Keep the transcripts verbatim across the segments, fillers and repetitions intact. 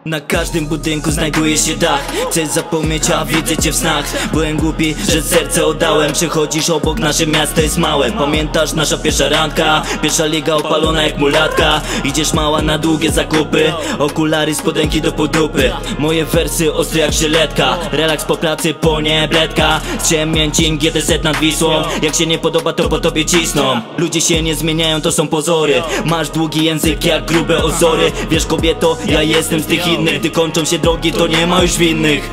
Na każdym budynku znajduje się dach. Chcę zapomnieć, a widzę cię w snach. Byłem głupi, że serce oddałem. Przechodzisz obok, nasze miasto jest małe. Pamiętasz nasza pierwsza randka? Pierwsza liga opalona jak mulatka. Idziesz mała na długie zakupy. Okulary, spodenki do podupy. Moje wersy ostre jak żyletka. Relaks po pracy, po nie bledka. Strzem mięcin, G T Z nad Wisłą. Jak się nie podoba, to po tobie cisną. Ludzie się nie zmieniają, to są pozory. Masz długi język jak grube ozory. Wiesz kobieto, ja jestem z tych innych. Gdy kończą się drogi, to nie ma już winnych.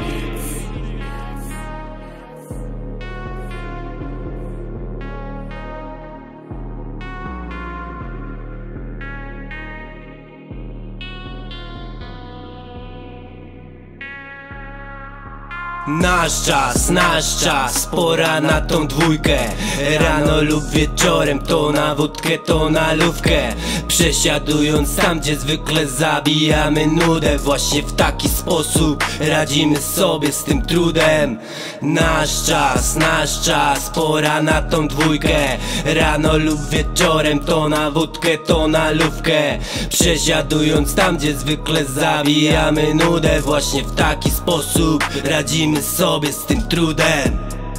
Nasz czas, nasz czas, pora na tą dwójkę. Rano lub wieczorem, to na wódkę, to na lówkę. Przesiadując tam, gdzie zwykle zabijamy nudę. Właśnie w taki sposób radzimy sobie z tym trudem. Nasz czas, nasz czas, pora na tą dwójkę. Rano lub wieczorem, to na wódkę, to na lówkę. Przesiadując tam, gdzie zwykle zabijamy nudę. Właśnie w taki sposób radzimy sobie z tym trudem.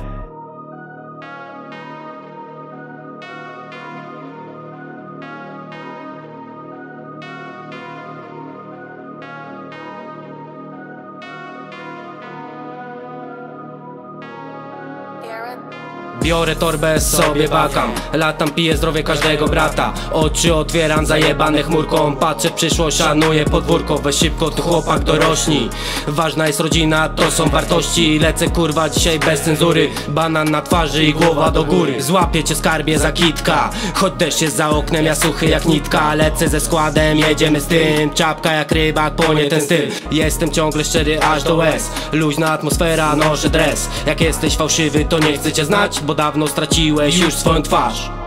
Biorę torbę, sobie bakam. Latam, piję zdrowie każdego brata. Oczy otwieram zajebane chmurką. Patrzę w przyszłość, szanuję podwórko. Weź szybko, tu chłopak dorośnij. Ważna jest rodzina, to są wartości. Lecę kurwa dzisiaj bez cenzury. Banan na twarzy i głowa do góry. Złapię cię skarbie za kitka. Choć deszcz jest za oknem, ja suchy jak nitka. Lecę ze składem, jedziemy z tym. Czapka jak rybak, płonie ten styl. Jestem ciągle szczery aż do łez. Luźna atmosfera, noszę dres. Jak jesteś fałszywy, to nie chcę cię znać, bo dawno straciłeś już swoją twarz.